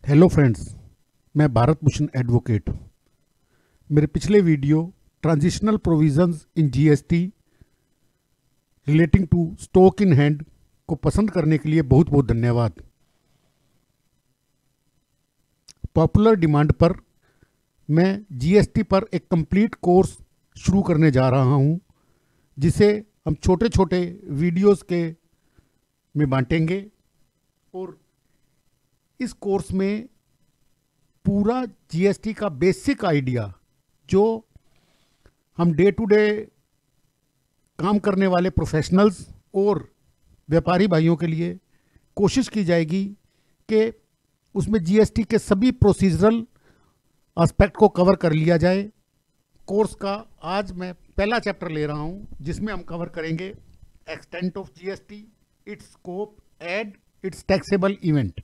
Hello friends, मैं Bharat Bhushan advocate. मेरे पिछले video transitional provisions in GST relating to stock in hand को पसंद करने के लिए बहुत बहुत धन्यवाद। पॉपुलर डिमांड पर मैं जीएसटी पर एक कंप्लीट कोर्स शुरू करने जा रहा हूं, जिसे हम छोटे छोटे वीडियोस के में बांटेंगे और इस कोर्स में पूरा जीएसटी का बेसिक आइडिया जो हम डे टू डे काम करने वाले प्रोफेशनल्स और व्यापारी भाइयों के लिए कोशिश की जाएगी कि उसमें जीएसटी के सभी प्रोसीजरल एस्पेक्ट को कवर कर लिया जाए। कोर्स का आज मैं पहला चैप्टर ले रहा हूं, जिसमें हम कवर करेंगे extent of GST, its scope and its taxable event.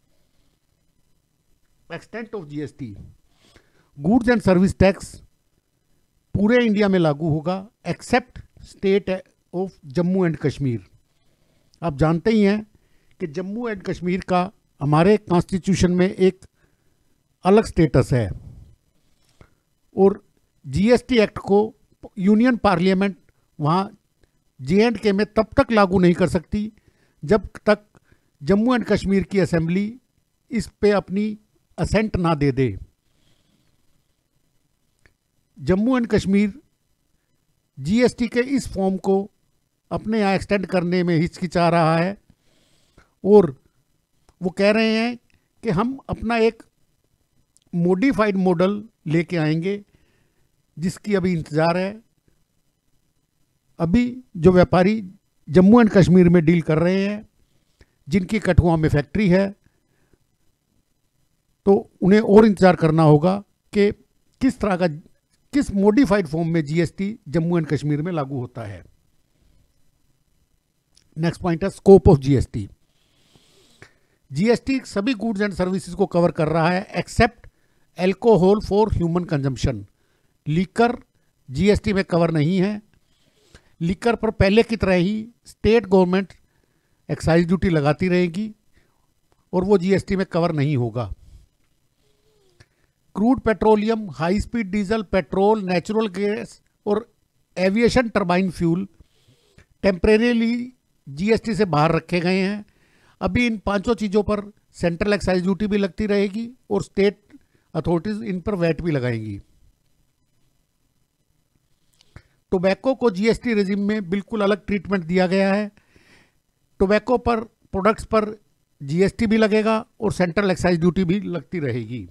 Extent of GST, goods and service tax पूरे इंडिया में लागू होगा except state of Jammu and Kashmir. आप जानते ही हैं कि जम्मू एंड कश्मीर का हमारे कॉन्स्टिट्यूशन में एक अलग स्टेटस है और जीएसटी एक्ट को यूनियन पार्लियामेंट वहाँ जे&के में तब तक लागू नहीं कर सकती जब तक जम्मू एंड कश्मीर की असेंबली इस पे अपनी असेंट ना दे दे। जम्मू एंड कश्मीर जीएसटी के इस फॉर्म को अपने यहाँ एक्सटेंड करने में हिचकिचा रहा है और वो कह रहे हैं कि हम अपना एक मॉडिफाइड मॉडल लेके आएंगे, जिसकी अभी इंतज़ार है। अभी जो व्यापारी जम्मू एंड कश्मीर में डील कर रहे हैं, जिनकी कठुआ में फैक्ट्री है, तो उन्हें और इंतज़ार करना होगा कि किस तरह का किस मॉडिफाइड फॉर्म में जीएसटी जम्मू एंड कश्मीर में लागू होता है। नेक्स्ट पॉइंट है स्कोप ऑफ जीएसटी। जीएसटी सभी गुड्स एंड सर्विसेज को कवर कर रहा है except alcohol for human consumption. Liquor GST में कवर नहीं है। लीकर पर पहले की तरह ही स्टेट गवर्नमेंट एक्साइज ड्यूटी लगाती रहेगी और वो जीएसटी में कवर नहीं होगा। Crude petroleum, high speed diesel, petrol, natural gas और aviation turbine fuel temporarily GST से बाहर रखे गए हैं। अभी इन पांचों चीज़ों पर सेंट्रल एक्साइज ड्यूटी भी लगती रहेगी और स्टेट अथॉरिटीज इन पर वैट भी लगाएंगी। टोबैको को जीएसटी रेजिम में बिल्कुल अलग ट्रीटमेंट दिया गया है। टोबैको पर प्रोडक्ट्स पर जीएसटी भी लगेगा और सेंट्रल एक्साइज ड्यूटी भी लगती रहेगी।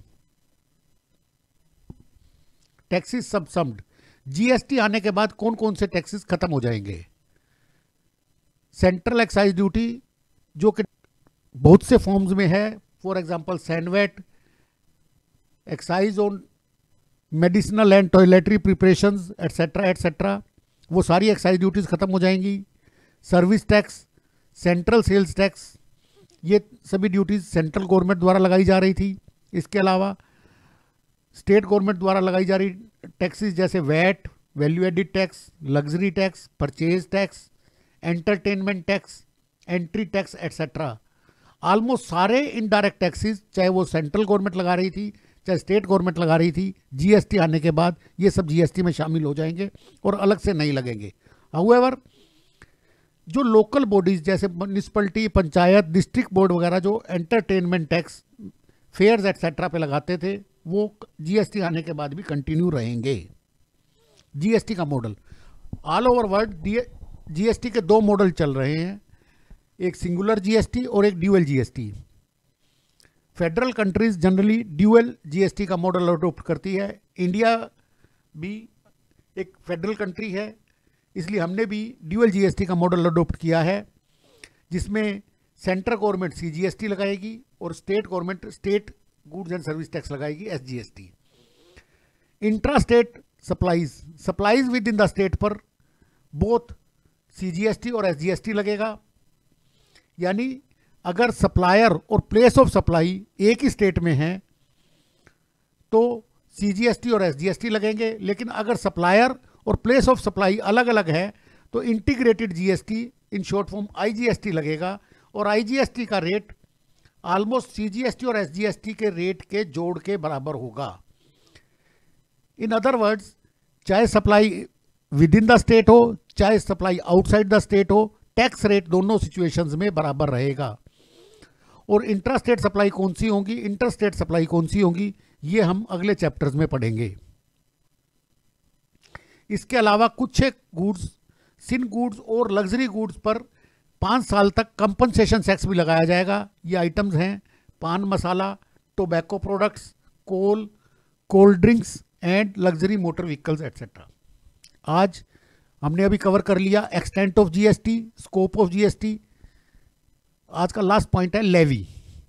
टैक्सेस सबसम्ड, जीएसटी आने के बाद कौन कौन से टैक्सेस खत्म हो जाएंगे। सेंट्रल एक्साइज ड्यूटी जो कि बहुत से फॉर्म्स में है, for example CENVAT, excise on medicinal and toiletry preparations etcetera etcetera, वो सारी एक्साइज ड्यूटीज खत्म हो जाएंगी। Service tax, central sales tax, ये सभी ड्यूटीज सेंट्रल गवर्नमेंट द्वारा लगाई जा रही थी। इसके अलावा स्टेट गवर्नमेंट द्वारा लगाई जा रही टैक्सेस जैसे VAT, value added tax, luxury tax, purchase tax, entertainment tax, entry tax etcetera, almost सारे इनडायरेक्ट टैक्सेस, चाहे वो सेंट्रल गवर्नमेंट लगा रही थी चाहे स्टेट गवर्नमेंट लगा रही थी, जीएसटी आने के बाद ये सब जीएसटी में शामिल हो जाएंगे और अलग से नहीं लगेंगे। हाउएवर जो लोकल बॉडीज जैसे म्यूनिसिपलिटी, पंचायत, डिस्ट्रिक्ट बोर्ड वगैरह जो एंटरटेनमेंट टैक्स, फेयर्स एटसेट्रा पे लगाते थे, वो जीएसटी आने के बाद भी कंटिन्यू रहेंगे। जीएसटी का model all over world GST के दो मॉडल चल रहे हैं, एक सिंगुलर जीएसटी और एक dual GST. Federal countries generally dual GST का मॉडल अडॉप्ट करती है। इंडिया भी एक फेडरल कंट्री है, इसलिए हमने भी ड्यूअल जीएसटी का मॉडल अडॉप्ट किया है, जिसमें सेंट्रल गवर्नमेंट सीजीएसटी लगाएगी और state government state goods and service tax लगाएगी SGST. Intra state supplies within the state पर बोथ सीजीएसटी और एसजीएसटी लगेगा। यानी अगर सप्लायर और प्लेस ऑफ सप्लाई एक ही स्टेट में है तो सीजीएसटी और एसजीएसटी लगेंगे, लेकिन अगर सप्लायर और प्लेस ऑफ सप्लाई अलग अलग है तो integrated GST in short form IGST लगेगा और आईजीएसटी का रेट ऑलमोस्ट सीजीएसटी और एसजीएसटी के रेट के जोड़ के बराबर होगा। इन अदर वर्ड्स, चाहे supply within the state हो चाहे सप्लाई आउटसाइड द स्टेट हो, टैक्स रेट दोनों सिचुएशंस में बराबर रहेगा। और इंट्रा स्टेट सप्लाई कौन सी होगी, इंटर स्टेट सप्लाई कौन सी होगी, ये हम अगले चैप्टर्स में पढ़ेंगे। इसके अलावा कुछ एक गुड्स, सिन गुड्स और लग्जरी गुड्स पर 5 साल तक कंपनसेशन टैक्स भी लगाया जाएगा। ये आइटम्स हैं paan masala, tobacco products, coal, cold drinks and luxury motor vehicles etcetera. आज हमने अभी कवर कर लिया extent of GST, scope of GST. आज का लास्ट पॉइंट है लेवी।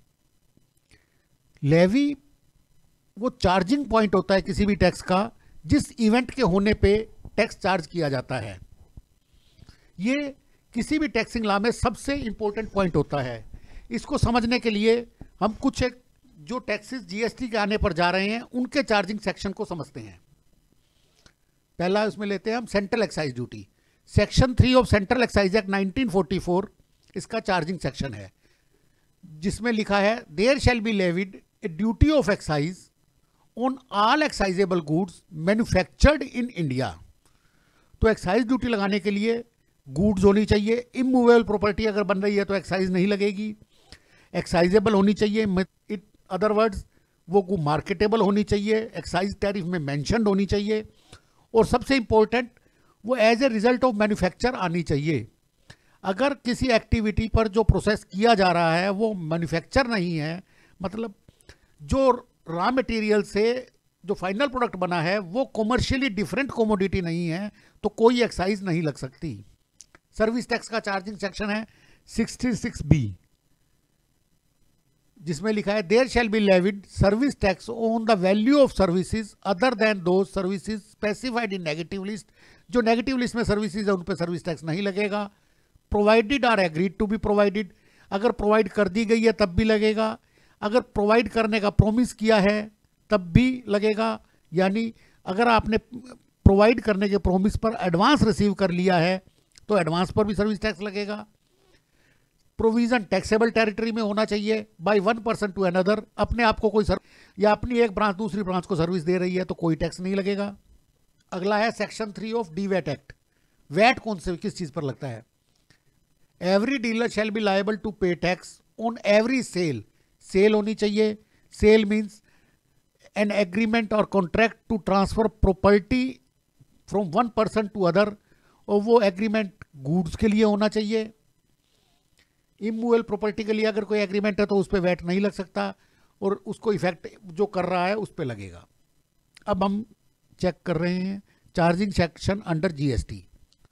लेवी वो चार्जिंग पॉइंट होता है किसी भी टैक्स का, जिस इवेंट के होने पे टैक्स चार्ज किया जाता है। ये किसी भी टैक्सिंग लॉ में सबसे इंपॉर्टेंट पॉइंट होता है। इसको समझने के लिए हम कुछ एक जो टैक्सेस जीएसटी के आने पर जा रहे हैं उनके चार्जिंग सेक्शन को समझते हैं। पहला उसमें लेते हैं हम central excise duty. Section 3 of central excise act 1944 इसका चार्जिंग सेक्शन है, जिसमें लिखा है there shall be levied a duty of excise on all excisable goods manufactured in India. तो एक्साइज ड्यूटी लगाने के लिए गुड्स होनी चाहिए। इमूवेबल प्रॉपर्टी अगर बन रही है तो एक्साइज नहीं लगेगी। एक्साइजेबल होनी चाहिए, इट अदर वर्ड्स वो मार्केटेबल होनी चाहिए, एक्साइज टैरिफ में मेंशन्ड होनी चाहिए, और सबसे इंपॉर्टेंट वो as a result of manufacture आनी चाहिए। अगर किसी एक्टिविटी पर जो प्रोसेस किया जा रहा है वो मैन्युफैक्चर नहीं है, मतलब जो रॉ मटेरियल से जो फाइनल प्रोडक्ट बना है वो कॉमर्शियली डिफरेंट कमोडिटी नहीं है, तो कोई एक्साइज नहीं लग सकती। सर्विस टैक्स का चार्जिंग सेक्शन है 66B, जिसमें लिखा है there shall be levied service tax on the value of services other than those services specified in negative list. जो नेगेटिव लिस्ट में सर्विसेज है उन पर सर्विस टैक्स नहीं लगेगा। Provided or agreed to be provided, अगर प्रोवाइड कर दी गई है तब भी लगेगा, अगर प्रोवाइड करने का प्रॉमिस किया है तब भी लगेगा। यानी अगर आपने प्रोवाइड करने के प्रॉमिस पर एडवांस रिसीव कर लिया है तो एडवांस पर भी सर्विस टैक्स लगेगा। प्रोविजन टैक्सेबल टेरिटरी में होना चाहिए बाय 1% टू अनदर। अपने आप को कोई या अपनी एक ब्रांच दूसरी ब्रांच को सर्विस दे रही है तो कोई टैक्स नहीं लगेगा। अगला है section 3 of DVAT act. VAT कौन से किस चीज पर लगता है? Every dealer shall be liable to pay tax on every sale. Sale होनी चाहिए। Sale means an agreement or contract to transfer property from one person to other, or वो एग्रीमेंट गुड्स के लिए होना चाहिए। इमूवेबल प्रॉपर्टी के लिए अगर कोई एग्रीमेंट है तो उस पर वैट नहीं लग सकता, और उसको इफेक्ट जो कर रहा है उस पर लगेगा। अब हम चेक कर रहे हैं charging section under GST.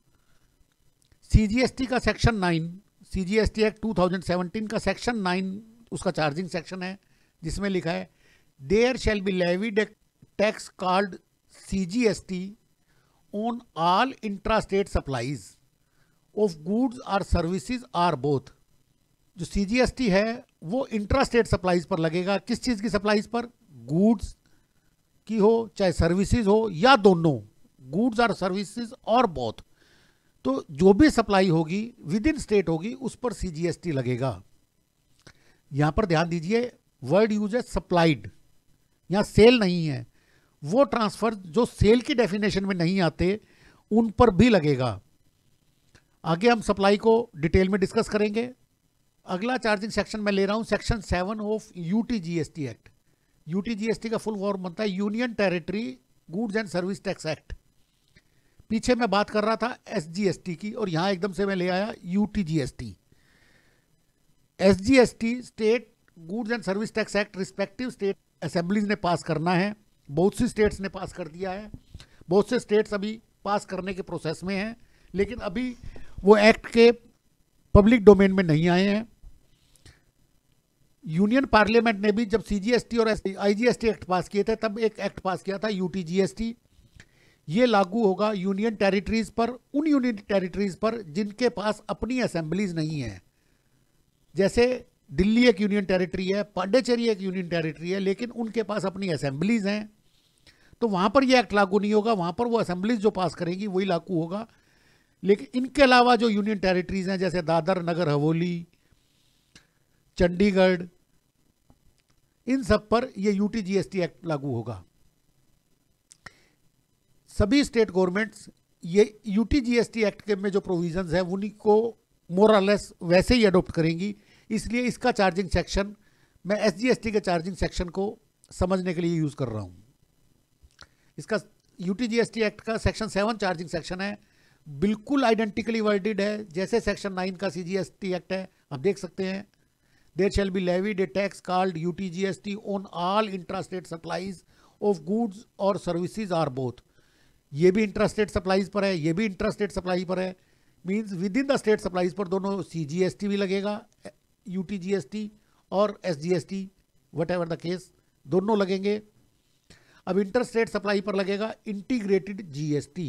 CGST का सेक्शन 9, सीजीएसटी एक्ट 2017 का सेक्शन 9 उसका चार्जिंग सेक्शन है, जिसमें लिखा है there shall be levied a tax called CGST on all intra state supplies of goods or services or both. जो सीजीएसटी है वो इंट्रा स्टेट सप्लाईज पर लगेगा। किस चीज़ की सप्लाईज पर? गुड्स की हो चाहे सर्विसेज हो, या दोनों, गुड्स और सर्विसेज और बोथ। तो जो भी सप्लाई होगी विद इन स्टेट होगी उस पर सीजीएसटी लगेगा। यहां पर ध्यान दीजिए, वर्ड यूज है सप्लाइड, यहां सेल नहीं है। वो ट्रांसफर जो सेल की डेफिनेशन में नहीं आते उन पर भी लगेगा। आगे हम सप्लाई को डिटेल में डिस्कस करेंगे। अगला चार्जिंग सेक्शन मैं ले रहा हूं section 7 of UTGST act. UTGST का फुल फॉर्म बनता है union territory goods and service tax act. पीछे मैं बात कर रहा था एसजीएसटी की, और यहां एकदम से मैं ले आया UTGST. SGST state goods and service tax act respective state assemblies ने पास करना है। बहुत सी स्टेट्स ने पास कर दिया है, बहुत से स्टेट्स अभी पास करने के प्रोसेस में हैं, लेकिन अभी वो एक्ट के पब्लिक डोमेन में नहीं आए हैं। यूनियन पार्लियामेंट ने भी जब सीजीएसटी और आईजीएसटी एक्ट पास किए थे तब एक एक्ट पास किया था यूटीजीएसटी। ये लागू होगा यूनियन टेरिटरीज पर, उन यूनियन टेरिटरीज पर जिनके पास अपनी असेंबलीज नहीं है। जैसे दिल्ली एक यूनियन टेरिटरी है, पांडिचेरी एक यूनियन टेरिटरी है, लेकिन उनके पास अपनी असेंबलीज हैं, तो वहां पर यह एक्ट लागू नहीं होगा। वहां पर वो असेंबलीज जो पास करेंगी वही लागू होगा। लेकिन इनके अलावा जो यूनियन टेरिटरीज हैं जैसे दादर नगर हवेली, चंडीगढ़, इन सब पर ये यूटी जीएसटी एक्ट लागू होगा। सभी स्टेट गवर्नमेंट्स ये यूटी जीएसटी एक्ट के में जो प्रोविजंस है उन्हीं को मोर और लेस वैसे ही अडॉप्ट करेंगी। इसलिए इसका चार्जिंग सेक्शन मैं एसजीएसटी के चार्जिंग सेक्शन को समझने के लिए यूज कर रहा हूँ। इसका यूटी जीएसटी एक्ट का सेक्शन 7 चार्जिंग सेक्शन है, बिल्कुल आइडेंटिकली वर्डेड है जैसे सेक्शन 9 का सीजीएसटी एक्ट है। आप देख सकते हैं, there shall be levied a tax called UT GST on all intrastate supplies of goods or services or both. ये भी इंट्रास्टेट सप्लाईज पर है, ये भी इंट्रास्टेट सप्लाई पर है, means within the state supplies पर दोनों सीजीएसटी भी लगेगा, यूटी जीएसटी और SGST whatever the case दोनों लगेंगे। अब इंटरस्टेट सप्लाई पर लगेगा इंटीग्रेटेड जीएसटी।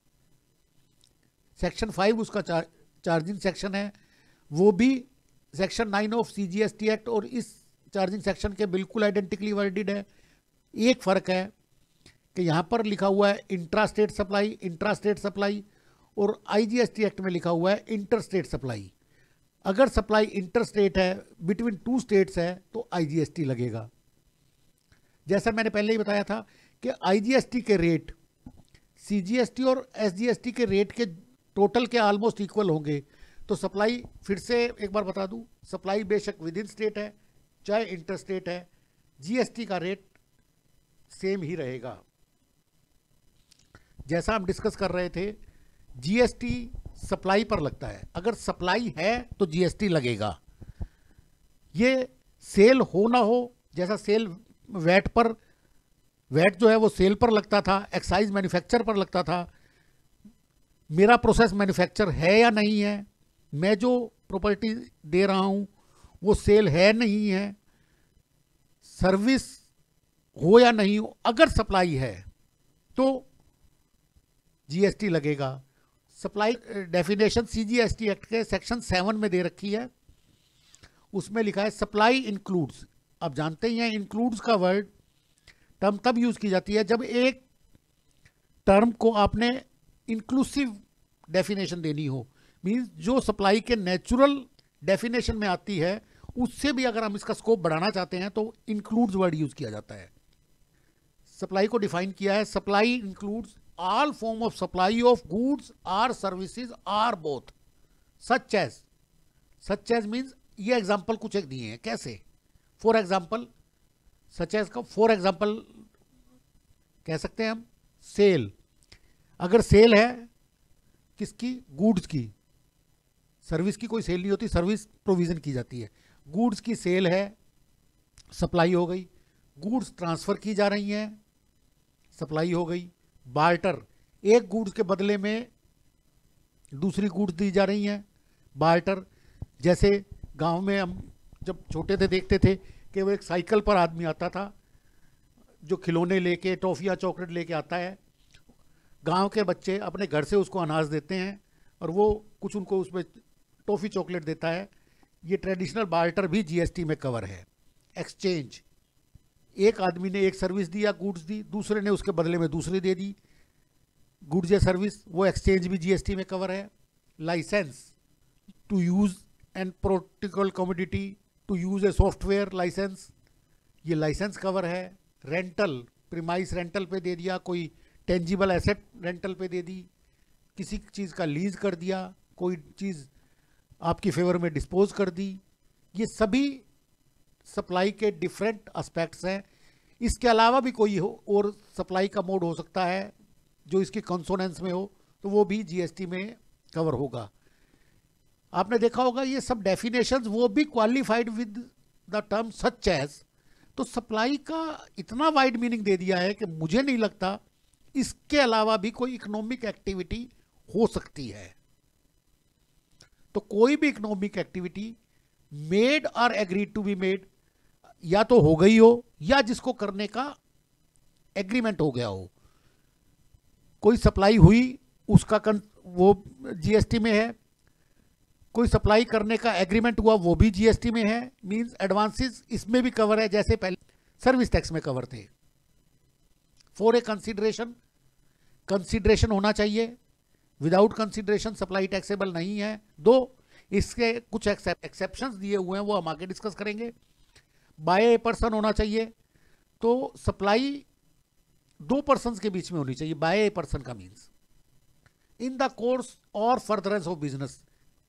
सेक्शन 5 उसका चार्जिंग सेक्शन है, वो भी सेक्शन 9 ऑफ सीजीएसटी एक्ट और इस चार्जिंग सेक्शन के बिल्कुल आइडेंटिकली वर्डेड है। एक फर्क है कि यहाँ पर लिखा हुआ है इंट्रास्टेट सप्लाई और आईजीएसटी एक्ट में लिखा हुआ है इंटरस्टेट सप्लाई। अगर सप्लाई इंटरस्टेट है, बिटवीन 2 स्टेट्स है, तो आईजीएसटी लगेगा। जैसा मैंने पहले ही बताया था कि आईजीएसटी के रेट सीजीएसटी और एसजीएसटी के रेट के टोटल के ऑलमोस्ट इक्वल होंगे। तो सप्लाई, फिर से एक बार बता दूं, सप्लाई बेशक विद इन स्टेट है चाहे इंटरस्टेट है, जीएसटी का रेट सेम ही रहेगा। जैसा हम डिस्कस कर रहे थे, जीएसटी सप्लाई पर लगता है, अगर सप्लाई है तो जीएसटी लगेगा। ये सेल हो ना हो, जैसा सेल वैट पर, वैट जो है वो सेल पर लगता था, एक्साइज मैन्युफैक्चर पर लगता था। मेरा प्रोसेस मैन्युफैक्चर है या नहीं है, मैं जो प्रॉपर्टी दे रहा हूं वो सेल है नहीं है, सर्विस हो या नहीं हो, अगर सप्लाई है तो जीएसटी लगेगा। सप्लाई डेफिनेशन सीजीएसटी एक्ट के सेक्शन 7 में दे रखी है, उसमें लिखा है सप्लाई इंक्लूड्स। आप जानते ही हैं इंक्लूड्स का वर्ड टर्म तब यूज की जाती है जब एक टर्म को आपने इंक्लूसिव डेफिनेशन देनी हो, मींस जो सप्लाई के नेचुरल डेफिनेशन में आती है उससे भी अगर हम इसका स्कोप बढ़ाना चाहते हैं तो इंक्लूड्स वर्ड यूज किया जाता है। सप्लाई को डिफाइन किया है, supply includes all form of supply of goods or services or both such as means ये एग्जाम्पल कुछ एक दिए हैं कैसे। फॉर एग्जाम्पल, सच एज का फॉर एग्जाम्पल कह सकते हैं हम सेल। अगर सेल है किसकी, गुड्स की, सर्विस की कोई सेल नहीं होती, सर्विस प्रोविजन की जाती है। गुड्स की सेल है, सप्लाई हो गई। गुड्स ट्रांसफर की जा रही हैं, सप्लाई हो गई। बार्टर, एक गुड्स के बदले में दूसरी गुड्स दी जा रही हैं, बार्टर। जैसे गांव में हम जब छोटे थे देखते थे कि वो एक साइकिल पर आदमी आता था जो खिलौने लेके, टॉफियाँ चॉकलेट लेके आता है, गांव के बच्चे अपने घर से उसको अनाज देते हैं और वो कुछ उनको उसमें टॉफी चॉकलेट देता है। ये ट्रेडिशनल बार्टर भी जीएसटी में कवर है। एक्सचेंज, एक आदमी ने एक सर्विस दी या गुड्स दी, दूसरे ने उसके बदले में दूसरी दे दी गुड्स या सर्विस, वो एक्सचेंज भी जीएसटी में कवर है। Licence, to use and particular commodity, to use a software licence, ये लाइसेंस कवर है। रेंटल, प्रीमाइस रेंटल पे दे दिया, कोई टेंजिबल एसेट रेंटल पे दे दी, किसी चीज़ का लीज कर दिया, कोई चीज़ आपकी फेवर में डिस्पोज कर दी, ये सभी सप्लाई के डिफरेंट एस्पेक्ट्स हैं। इसके अलावा भी कोई हो और सप्लाई का मोड हो सकता है जो इसकी कंसोनेंस में हो, तो वो भी जीएसटी में कवर होगा। आपने देखा होगा ये सब डेफिनेशंस वो भी qualified with the term such as. तो सप्लाई का इतना वाइड मीनिंग दे दिया है कि मुझे नहीं लगता इसके अलावा भी कोई इकोनॉमिक एक्टिविटी हो सकती है। तो कोई भी economic activity made or agreed to be made या तो हो गई हो या जिसको करने का एग्रीमेंट हो गया हो। कोई सप्लाई हुई उसका वो जीएसटी में है, कोई सप्लाई करने का एग्रीमेंट हुआ वो भी जीएसटी में है, मींस एडवांसेस इसमें भी कवर है जैसे पहले सर्विस टैक्स में कवर थे। फॉर ए कंसीडरेशन होना चाहिए, विदाउट कंसीडरेशन सप्लाई टैक्सेबल नहीं है। दो इसके कुछ एक्सेप्शंस दिए हुए हैं वो हम आगे डिस्कस करेंगे। बाय ए पर्सन होना चाहिए, तो सप्लाई दो पर्सन के बीच में होनी चाहिए। बाय ए पर्सन का मीन्स इन द कोर्स और फर्दरेंस ऑफ बिजनेस,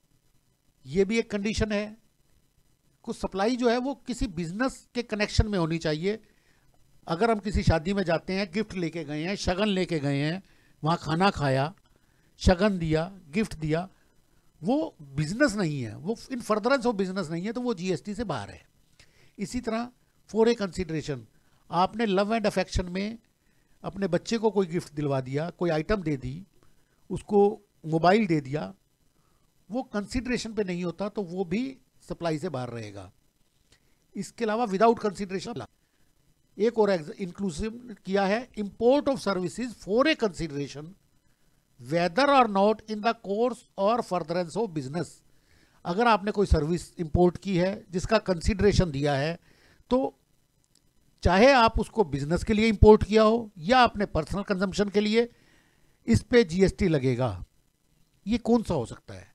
ये भी एक कंडीशन है। कुछ सप्लाई जो है वो किसी बिजनेस के कनेक्शन में होनी चाहिए। अगर हम किसी शादी में जाते हैं, गिफ्ट लेके गए हैं, शगन लेके गए हैं, वहाँ खाना खाया, शगन दिया, गिफ्ट दिया, वो बिजनेस नहीं है, वो इन फर्दरेंस ऑफ बिजनेस नहीं है, तो वो जीएसटी से बाहर है। इसी तरह फॉर ए कंसिडरेशन, आपने लव एंड अफेक्शन में अपने बच्चे को कोई गिफ्ट दिलवा दिया, कोई आइटम दे दी, उसको मोबाइल दे दिया, वो कंसिडरेशन पे नहीं होता, तो वो भी सप्लाई से बाहर रहेगा। इसके अलावा विदाउट कंसिडरेशन एक और इंक्लूसिव किया है, import of services for a consideration whether or not in the course और फर्दरेंस ऑफ बिजनेस। अगर आपने कोई सर्विस इंपोर्ट की है जिसका कंसिडरेशन दिया है, तो चाहे आप उसको बिजनेस के लिए इंपोर्ट किया हो या अपने पर्सनल कंजम्पशन के लिए, इस पे जीएसटी लगेगा। ये कौन सा हो सकता है?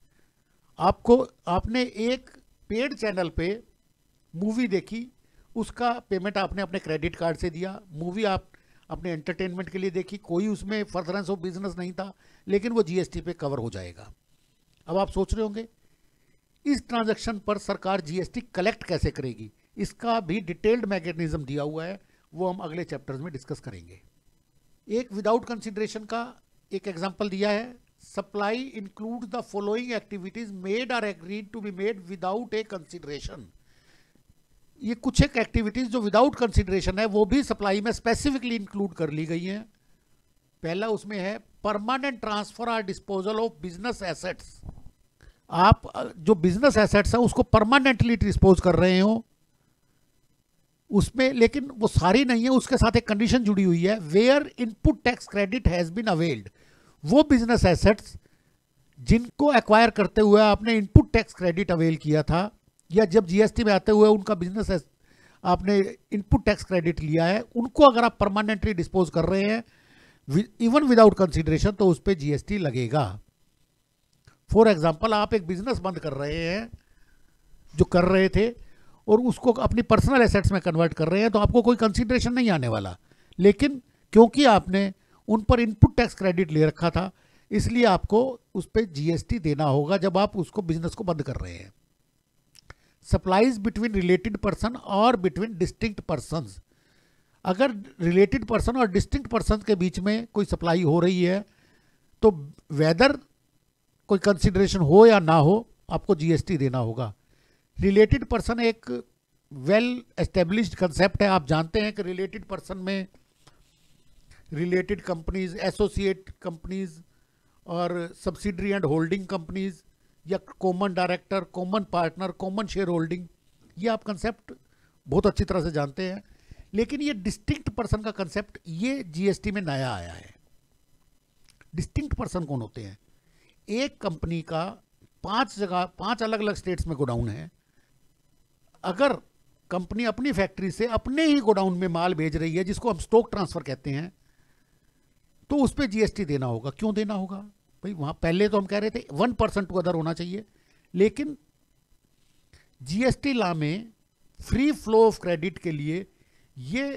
आपने एक पेड चैनल पे मूवी देखी, उसका पेमेंट आपने अपने क्रेडिट कार्ड से दिया, मूवी आप अपने एंटरटेनमेंट के लिए देखी, कोई उसमें फर्दरेंस ऑफ बिजनेस नहीं था, लेकिन वो जीएसटी पे कवर हो जाएगा। अब आप सोच रहे होंगे इस ट्रांजैक्शन पर सरकार जीएसटी कलेक्ट कैसे करेगी? इसका भी डिटेल्ड मैकेनिज्म दिया हुआ है, वो हम अगले चैप्टर्स में डिस्कस करेंगे। एक विदाउट कंसिडरेशन का एक एग्जांपल दिया है, supply include the following activities made or agreed to be made without a consideration. ये कुछ एक एक्टिविटीज जो विदाउट कंसिडरेशन है वो भी सप्लाई में स्पेसिफिकली इंक्लूड कर ली गई हैं। पहला उसमें है permanent transfer or disposal of business assets. आप जो बिजनेस एसेट्स है उसको परमानेंटली डिस्पोज कर रहे हो उसमें, लेकिन वो सारी नहीं है, उसके साथ एक कंडीशन जुड़ी हुई है, where input tax credit has been availed. वो बिजनेस एसेट्स जिनको एक्वायर करते हुए आपने इनपुट टैक्स क्रेडिट अवेल किया था, या जब जीएसटी में आते हुए उनका बिजनेस आपने इनपुट टैक्स क्रेडिट लिया है, उनको अगर आप परमानेंटली डिस्पोज कर रहे हैं इवन विदाउट कंसिडरेशन, तो उस पर जीएसटी लगेगा। फॉर एग्जांपल, आप एक बिजनेस बंद कर रहे हैं जो कर रहे थे और उसको अपनी पर्सनल एसेट्स में कन्वर्ट कर रहे हैं, तो आपको कोई कंसिडरेशन नहीं आने वाला, लेकिन क्योंकि आपने उन पर इनपुट टैक्स क्रेडिट ले रखा था, इसलिए आपको उस पर जीएसटी देना होगा जब आप उसको बिजनेस को बंद कर रहे हैं। Supplies between related person or between distinct persons, अगर रिलेटेड पर्सन और डिस्टिंक्ट पर्सन के बीच में कोई सप्लाई हो रही है, तो वेदर कोई कंसिडरेशन हो या ना हो, आपको जीएसटी देना होगा। रिलेटेड पर्सन एक वेल एस्टेब्लिश्ड कंसेप्ट है। आप जानते हैं कि रिलेटेड पर्सन में रिलेटेड कंपनीज, एसोसिएट कंपनीज और सब्सिडरी एंड होल्डिंग कंपनीज, या common director, common partner, common share holding, ये आप कंसेप्ट बहुत अच्छी तरह से जानते हैं। लेकिन ये डिस्टिंक्ट पर्सन का कंसेप्ट ये जीएसटी में नया आया है। डिस्टिंक्ट पर्सन कौन होते हैं? एक कंपनी का 5 अलग अलग स्टेट्स में गोडाउन है। अगर कंपनी अपनी फैक्ट्री से अपने ही गोडाउन में माल भेज रही है, जिसको हम स्टॉक ट्रांसफर कहते हैं, तो उस पर जीएसटी देना होगा। क्यों देना होगा भाई? वहां पहले तो हम कह रहे थे 1% टू अदर होना चाहिए, लेकिन जीएसटी लॉ में फ्री फ्लो ऑफ क्रेडिट के लिए ये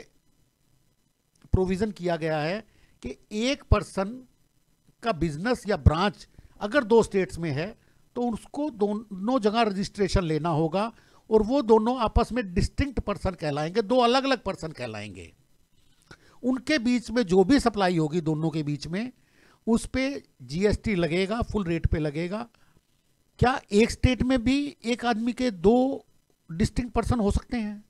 प्रोविजन किया गया है कि एक पर्सन का बिजनेस या ब्रांच अगर 2 स्टेट्स में है, तो उसको दोनों जगह रजिस्ट्रेशन लेना होगा, और वो दोनों आपस में डिस्टिंक्ट पर्सन कहलाएंगे, 2 अलग अलग पर्सन कहलाएंगे। उनके बीच में जो भी सप्लाई होगी दोनों के बीच में, उस पे जीएसटी लगेगा, फुल रेट पे लगेगा। क्या एक स्टेट में भी एक आदमी के 2 डिस्टिंक्ट पर्सन हो सकते हैं?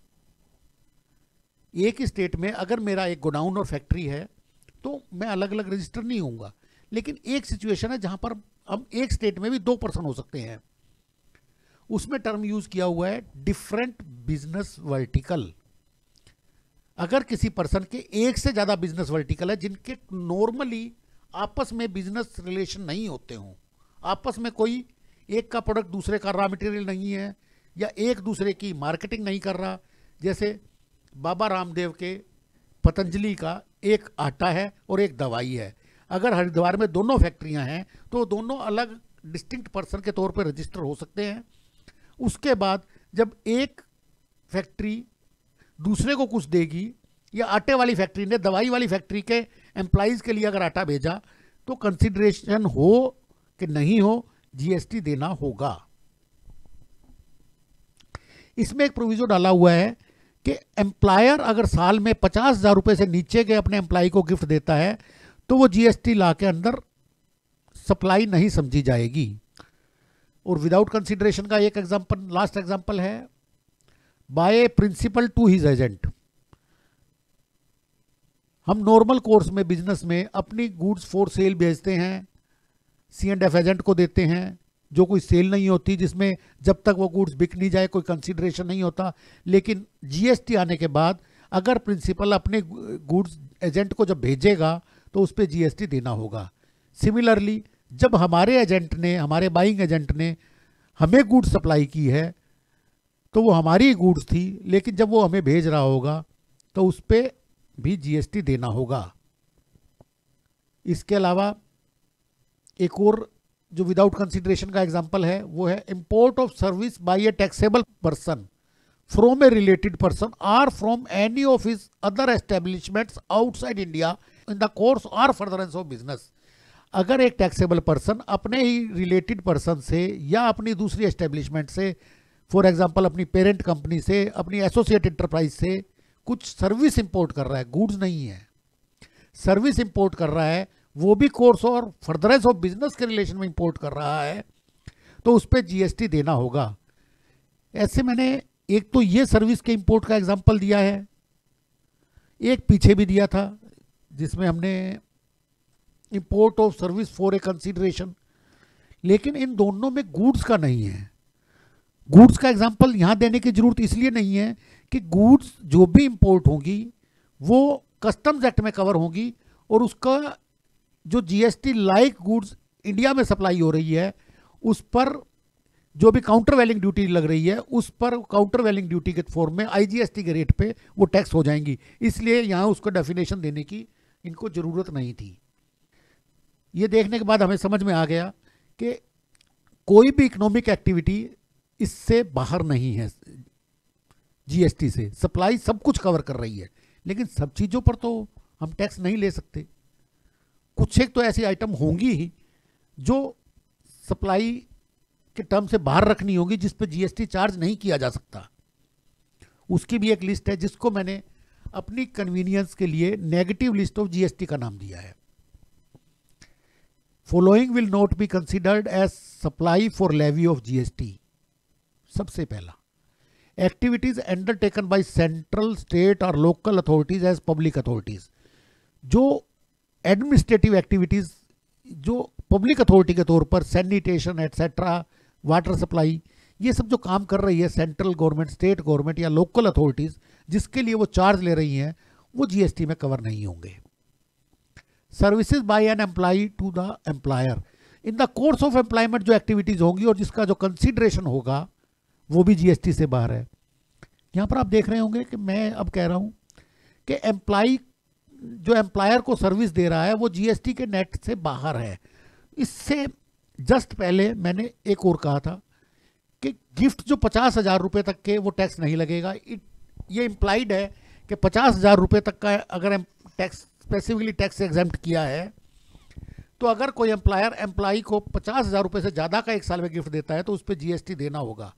एक ही स्टेट में अगर मेरा एक गोडाउन और फैक्ट्री है, तो मैं अलग अलग रजिस्टर नहीं होऊंगा, लेकिन एक सिचुएशन है जहां पर हम एक स्टेट में भी 2 पर्सन हो सकते हैं। उसमें टर्म यूज किया हुआ है डिफरेंट बिजनेस वर्टिकल। अगर किसी पर्सन के एक से ज्यादा बिजनेस वर्टिकल है जिनके नॉर्मली आपस में बिजनेस रिलेशन नहीं होते हों, आपस में कोई एक का प्रोडक्ट दूसरे का रॉ मटेरियल नहीं है, या एक दूसरे की मार्केटिंग नहीं कर रहा, जैसे बाबा रामदेव के पतंजलि का एक आटा है और एक दवाई है। अगर हरिद्वार में दोनों फैक्ट्रियां हैं, तो दोनों अलग डिस्टिंक्ट पर्सन के तौर पर रजिस्टर हो सकते हैं। उसके बाद जब एक फैक्ट्री दूसरे को कुछ देगी, या आटे वाली फैक्ट्री ने दवाई वाली फैक्ट्री के एम्प्लॉइज के लिए अगर आटा भेजा, तो कंसिडरेशन हो कि नहीं हो, जीएसटी देना होगा। इसमें एक प्रोविजन डाला हुआ है कि एम्प्लॉयर अगर साल में 50,000 रुपए से नीचे के अपने एम्प्लॉय को गिफ्ट देता है तो वो जीएसटी ला के अंदर सप्लाई नहीं समझी जाएगी। और विदाउट कंसिडरेशन का एक एग्जांपल, लास्ट एग्जांपल है, by principal to his agent. हम नॉर्मल कोर्स में बिजनेस में अपनी गुड्स फॉर सेल भेजते हैं, C&F एजेंट को देते हैं, जो कोई सेल नहीं होती, जिसमें जब तक वो गुड्स बिक नहीं जाए कोई कंसिडरेशन नहीं होता। लेकिन जीएसटी आने के बाद अगर प्रिंसिपल अपने गुड्स एजेंट को जब भेजेगा तो उस पर जीएसटी देना होगा। सिमिलरली जब हमारे एजेंट ने, हमारे बाइंग एजेंट ने हमें गुड्स सप्लाई की है तो वो हमारी गुड्स थी, लेकिन जब वो हमें भेज रहा होगा तो उस पर भी जीएसटी देना होगा। इसके अलावा एक और जो विदाउट कंसिडरेशन का एग्जांपल है वो है import of service by a taxable person from a related person और from any of his other establishments outside India in the course और फर्दरेंस ऑफ बिजनेस। अगर एक टैक्सेबल पर्सन अपने ही रिलेटेड पर्सन से या अपनी दूसरी एस्टेब्लिशमेंट से, फॉर एग्जांपल अपनी पेरेंट कंपनी से, अपनी एसोसिएट इंटरप्राइज से कुछ सर्विस इंपोर्ट कर रहा है, गुड्स नहीं है, सर्विस इंपोर्ट कर रहा है, वो भी कोर्स और फर्दरेंस ऑफ बिजनेस के रिलेशन में इंपोर्ट कर रहा है, तो उस पर जीएसटी देना होगा। ऐसे मैंने एक तो ये सर्विस के इंपोर्ट का एग्जांपल दिया है, एक पीछे भी दिया था जिसमें हमने import of service for a consideration, लेकिन इन दोनों में गुड्स का नहीं है। गुड्स का एग्जांपल यहां देने की जरूरत इसलिए नहीं है कि गुड्स जो भी इंपोर्ट होंगी वो कस्टम्स एक्ट में कवर होंगी, और उसका जो जीएसटी लाइक गुड्स इंडिया में सप्लाई हो रही है उस पर जो भी काउंटर वैलिंग ड्यूटी लग रही है उस पर काउंटर वैलिंग ड्यूटी के फॉर्म में आईजीएसटी के रेट पे वो टैक्स हो जाएंगी। इसलिए यहाँ उसको डेफिनेशन देने की इनको ज़रूरत नहीं थी। ये देखने के बाद हमें समझ में आ गया कि कोई भी इकोनॉमिक एक्टिविटी इससे बाहर नहीं है, जीएसटी से सप्लाई सब कुछ कवर कर रही है, लेकिन सब चीज़ों पर तो हम टैक्स नहीं ले सकते। कुछ एक तो ऐसी आइटम होंगी ही जो सप्लाई के टर्म से बाहर रखनी होगी, जिस पे जीएसटी चार्ज नहीं किया जा सकता। उसकी भी एक लिस्ट है जिसको मैंने अपनी कन्वीनियंस के लिए नेगेटिव लिस्ट ऑफ जीएसटी का नाम दिया है। Following will not be considered as supply for levy of GST. सबसे पहला, activities undertaken by central, state और local authorities as public authorities. जो एडमिनिस्ट्रेटिव एक्टिविटीज जो पब्लिक अथॉरिटी के तौर पर सैनिटेशन एटसेट्रा, वाटर सप्लाई, ये सब जो काम कर रही है सेंट्रल गवर्नमेंट, स्टेट गवर्नमेंट या लोकल अथॉरिटीज, जिसके लिए वो चार्ज ले रही हैं, वो जीएसटी में कवर नहीं होंगे। Services by an employee to the employer in the course of employment, जो एक्टिविटीज होंगी और जिसका जो कंसिडरेशन होगा वो भी जीएसटी से बाहर है। यहाँ पर आप देख रहे होंगे कि मैं अब कह रहा हूँ कि एम्प्लॉय जो एम्प्लॉयर को सर्विस दे रहा है वो जीएसटी के नेट से बाहर है। इससे जस्ट पहले मैंने एक और कहा था कि गिफ्ट जो 50,000 रुपये तक के वो टैक्स नहीं लगेगा। ये इम्प्लाइड है कि 50,000 रुपये तक का अगर टैक्स स्पेसिफिकली टैक्स एग्जेम्प्ट किया है, तो अगर कोई एम्प्लॉयर एम्प्लॉय को 50,000 रुपये से ज़्यादा का एक साल में गिफ्ट देता है तो उस पर जीएसटी देना होगा।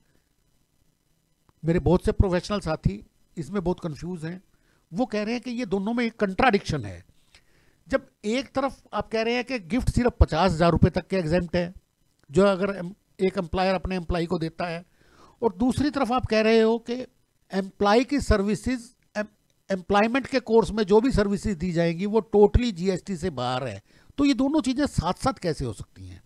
मेरे बहुत से प्रोफेशनल साथी इसमें बहुत कंफ्यूज हैं। वो कह रहे हैं कि ये दोनों में एक कंट्राडिक्शन है। जब एक तरफ आप कह रहे हैं कि गिफ्ट सिर्फ 50,000 रुपये तक के एग्जेम्प्ट है जो अगर एक एम्प्लॉयर अपने एम्प्लॉय को देता है, और दूसरी तरफ आप कह रहे हो कि एम्प्लॉय की सर्विसेज, एम्प्लॉयमेंट के कोर्स में जो भी सर्विसेज दी जाएंगी वो टोटली जीएसटी से बाहर है। तो ये दोनों चीज़ें साथ साथ कैसे हो सकती हैं?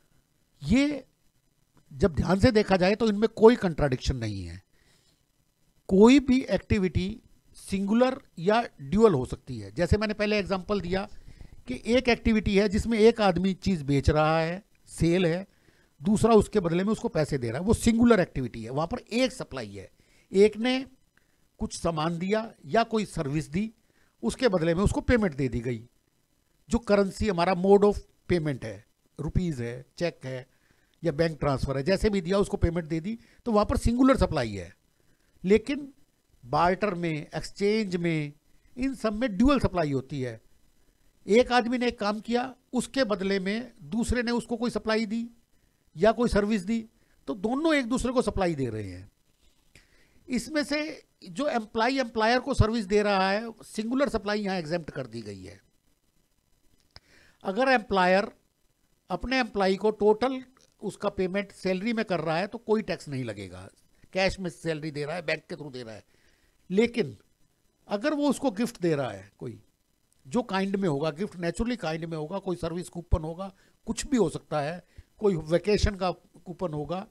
ये जब ध्यान से देखा जाए तो इनमें कोई कंट्राडिक्शन नहीं है। कोई भी एक्टिविटी सिंगुलर या ड्यूअल हो सकती है। जैसे मैंने पहले एग्जांपल दिया कि एक एक्टिविटी है जिसमें एक आदमी चीज़ बेच रहा है, सेल है, दूसरा उसके बदले में उसको पैसे दे रहा है, वो सिंगुलर एक्टिविटी है। वहाँ पर एक सप्लाई है, एक ने कुछ सामान दिया या कोई सर्विस दी, उसके बदले में उसको पेमेंट दे दी गई। जो करेंसी हमारा मोड ऑफ पेमेंट है, रुपीज़ है, चेक है या बैंक ट्रांसफ़र है, जैसे भी दिया उसको पेमेंट दे दी, तो वहाँ पर सिंगुलर सप्लाई है। लेकिन बार्टर में, एक्सचेंज में, इन सब में ड्यूअल सप्लाई होती है। एक आदमी ने एक काम किया, उसके बदले में दूसरे ने उसको कोई सप्लाई दी या कोई सर्विस दी, तो दोनों एक दूसरे को सप्लाई दे रहे हैं। इसमें से जो एम्प्लायर को सर्विस दे रहा है, सिंगुलर सप्लाई यहाँ एग्जेम्प्ट कर दी गई है। अगर एम्प्लायर अपने एम्प्लॉय को टोटल उसका पेमेंट सैलरी में कर रहा है तो कोई टैक्स नहीं लगेगा, कैश में सैलरी दे रहा है, बैंक के थ्रू दे रहा है। लेकिन अगर वो उसको गिफ्ट दे रहा है, कोई जो काइंड में होगा, गिफ्ट नेचुरली काइंड में होगा, कोई सर्विस कूपन होगा, कुछ भी हो सकता है, कोई वेकेशन का कूपन होगा,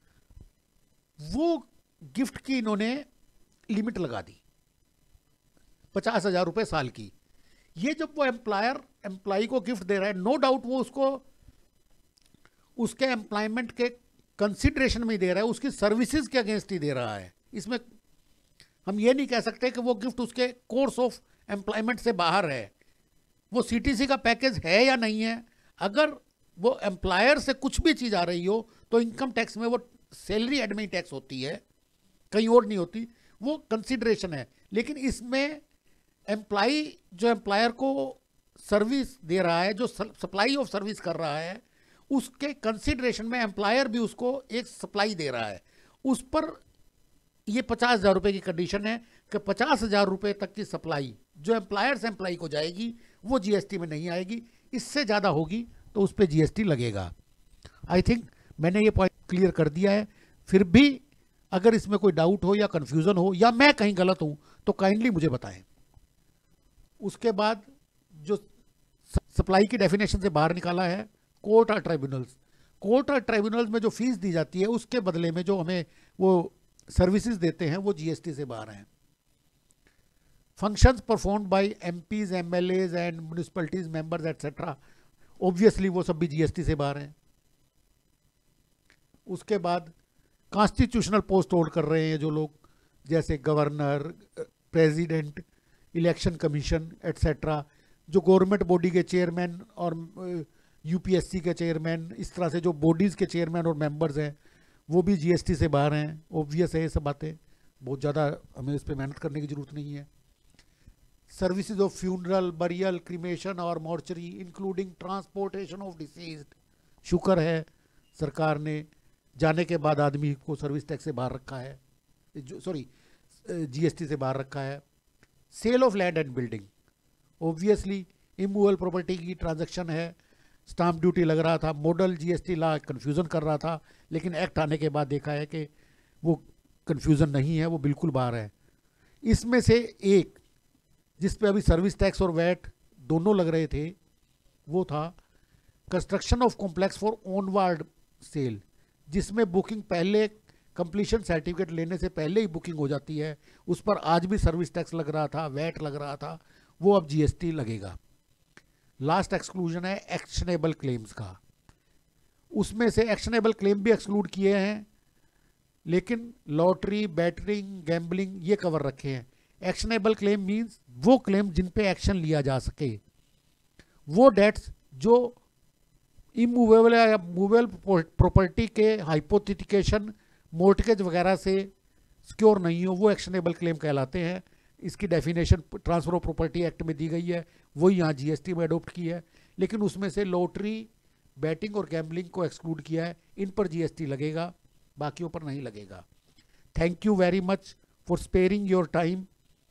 वो गिफ्ट की इन्होंने लिमिट लगा दी 50,000 रुपये साल की। ये जब वो एम्प्लॉयर एम्प्लॉय को गिफ्ट दे रहा है, नो डाउट वो उसको उसके एम्प्लॉयमेंट के कंसिडरेशन में दे रहा है, उसकी सर्विसेज के अगेंस्ट ही दे रहा है। इसमें हम ये नहीं कह सकते कि वो गिफ्ट उसके कोर्स ऑफ एम्प्लॉयमेंट से बाहर है। वो सीटीसी का पैकेज है या नहीं है, अगर वो एम्प्लॉयर से कुछ भी चीज़ आ रही हो तो इनकम टैक्स में वो सैलरी एडमिन टैक्स होती है, कहीं और नहीं होती, वो कंसिडरेशन है। लेकिन इसमें एम्प्लॉय जो एम्प्लॉयर को सर्विस दे रहा है, जो सप्लाई ऑफ सर्विस कर रहा है, उसके कंसिडरेशन में एम्प्लॉयर भी उसको एक सप्लाई दे रहा है। उस पर ये 50,000 रुपये की कंडीशन है कि 50,000 रुपये तक की सप्लाई जो एम्प्लॉयर से एम्प्लॉय को जाएगी वो जीएसटी में नहीं आएगी। इससे ज़्यादा होगी तो उस पर जीएसटी लगेगा। आई थिंक मैंने ये पॉइंट क्लियर कर दिया है। फिर भी अगर इसमें कोई डाउट हो या कन्फ्यूज़न हो या मैं कहीं गलत हूँ तो काइंडली मुझे बताएं। उसके बाद जो सप्लाई की डेफिनेशन से बाहर निकाला है, कोर्ट और ट्राइब्यूनल्स। कोर्ट और ट्राइब्यूनल्स में जो फीस दी जाती है उसके बदले में जो हमें वो सर्विसेज देते हैं वो जीएसटी से बाहर हैं। Functions performed by MPs, MLAs and municipalities members etcetera, obviously वो सब भी जीएसटी से बाहर हैं। उसके बाद कॉन्स्टिट्यूशनल पोस्ट होल्ड कर रहे हैं जो लोग, जैसे governor, president, election commission etcetera, जो गवर्नमेंट बॉडी के चेयरमैन और यूपीएससी के चेयरमैन, इस तरह से जो बॉडीज़ के चेयरमैन और मेंबर्स हैं वो भी जीएसटी से बाहर हैं। ऑब्वियस है ये सब बातें, बहुत ज़्यादा हमें इस पर मेहनत करने की ज़रूरत नहीं है। Services of funeral, burial, cremation और mortuary including transportation of deceased, शुक्र है सरकार ने जाने के बाद आदमी को सर्विस टैक्स से बाहर रखा है, जीएसटी से बाहर रखा है। Sale of land and building, obviously immovable property की ट्रांजैक्शन है, स्टाम्प ड्यूटी लग रहा था, मॉडल जीएसटी लॉ कन्फ्यूज़न कर रहा था, लेकिन एक्ट आने के बाद देखा है कि वो कन्फ्यूज़न नहीं है, वो बिल्कुल बाहर है। इसमें से एक जिस पे अभी सर्विस टैक्स और वैट दोनों लग रहे थे वो था construction of complex for onward sale, जिसमें बुकिंग पहले, कंप्लीशन सर्टिफिकेट लेने से पहले ही बुकिंग हो जाती है। उस पर आज भी सर्विस टैक्स लग रहा था, वैट लग रहा था, वो अब जीएसटी लगेगा। लास्ट एक्सक्लूजन है एक्शनेबल क्लेम्स का। उसमें से एक्शनेबल क्लेम भी एक्सक्लूड किए हैं, लेकिन लॉटरी, बैटरिंग, गैम्बलिंग ये कवर रखे हैं। एक्शनेबल क्लेम मीन्स वो क्लेम जिन पे एक्शन लिया जा सके, वो डेट्स जो इमूवेबल या मूवेबल प्रॉपर्टी के हाइपोथेटिकेशन, मोर्टगेज वगैरह से सिक्योर नहीं हो, वो एक्शनेबल क्लेम कहलाते हैं। इसकी definition transfer of property act में दी गई है, वही यहाँ जीएसटी में अडोप्ट की है, लेकिन उसमें से लॉटरी, बैटिंग और गैम्बलिंग को एक्सक्लूड किया है। इन पर जीएसटी लगेगा, बाकियों पर नहीं लगेगा। Thank you very much for sparing your time.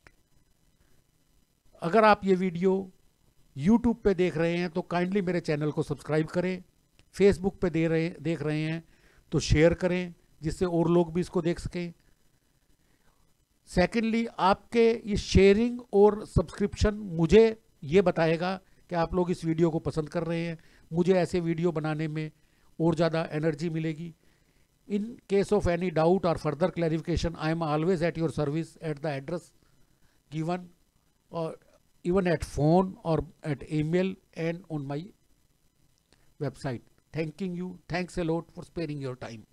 अगर आप ये वीडियो यूट्यूब पे देख रहे हैं तो काइंडली मेरे चैनल को सब्सक्राइब करें, फेसबुक पे देख रहे हैं तो शेयर करें जिससे और लोग भी इसको देख सकें। सेकेंडली, आपके ये शेयरिंग और सब्सक्रिप्शन मुझे ये बताएगा कि आप लोग इस वीडियो को पसंद कर रहे हैं, मुझे ऐसे वीडियो बनाने में और ज़्यादा एनर्जी मिलेगी। In case of any doubt और further clarification, I am always at your service at the address given, or even at phone or at email and on my website. Thanking you. Thanks a lot for sparing your time.